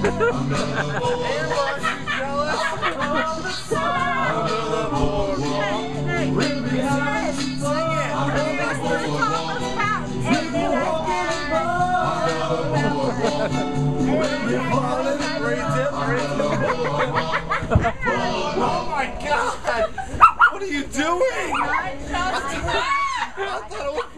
Oh my God! What are you doing? I thought it was